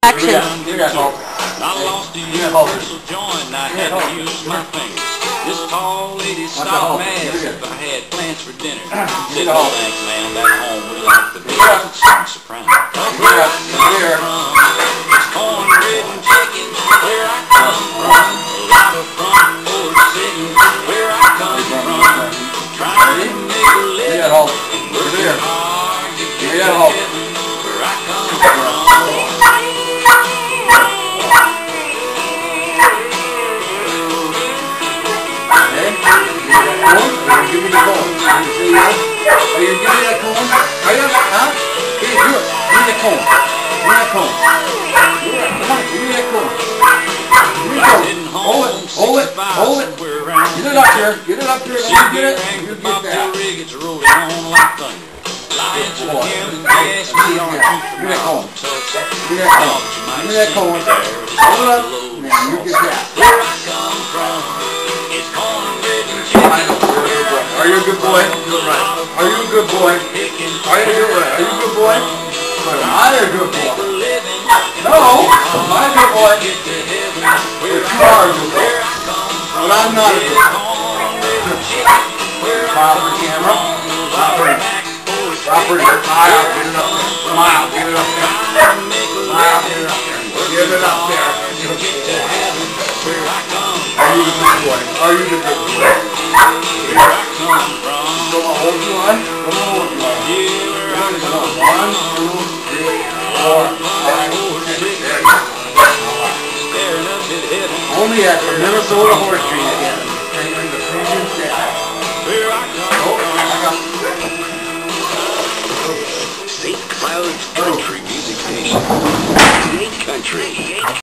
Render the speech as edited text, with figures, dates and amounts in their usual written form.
Action. I lost the universal joint and I had to use my fingers. This tall lady stopped me asked if I had plans for dinner. Said, no thanks, ma'am, back home we like the Beatles and sing soprano. It's cornbread and chicken where I come from. A lot of front porch sitting where I come from. Trying to make a living and working hard to get to heaven where I come from. Give me the corn. Are you give me that corn? Are you? Huh? Here, do it. Give me the corn. Give me that corn. Come on, give me that corn. Give me the corn. Hold it. Hold it. Hold it. Get it up here. Get it up here. Let me get it. You get that. It's rolling on like thunder. Lying to him and gas me on Give me that corn. Give me that corn. Give me that corn. Hold it up. Now you get that. Where I come from, it's cornbread and chicken. Are you a good boy? Are you a good boy? Are you a good boy? I'm a good boy. No, I'm a good boy. But you are a good boy. But I'm not a good boy. Smile for the camera. Smile for the smile. Get it up there. Smile. Get it up there. Smile. Get it up there. Get it up there. Are you the good boy? Are you the good boy? Come on, hold you on. Come on, hold you on. 1, 2, 3, 4, 5, 6, 7. Only at the Minnesota Horse Tree again. Training the Friesian Stud. Oh, I got St. Cloud's Country Music Station. State Country.